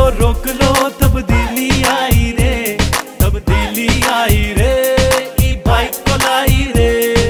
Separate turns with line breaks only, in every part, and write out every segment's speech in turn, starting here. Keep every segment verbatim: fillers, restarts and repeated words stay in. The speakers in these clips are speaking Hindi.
रोक लो, तब्दीली आई रे, तब्दीली आई रे, ई बाइक को लाई रे।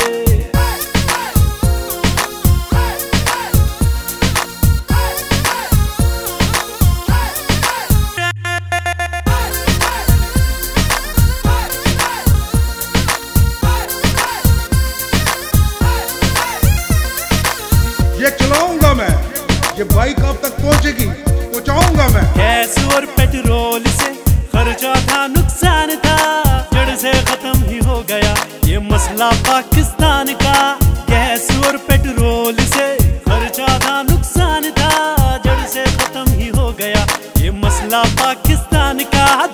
ये चलाऊंगा मैं, ये बाइक अब तक पहुंचेगी, पहुंचाऊंगा मैं।
गैस और पेट्रोल से खर्चा था, नुकसान था, जड़ से खत्म ही हो गया ये मसला पाकिस्तान का। गैस और पेट्रोल से खर्चा था, नुकसान था, जड़ से खत्म ही हो गया ये मसला पाकिस्तान का।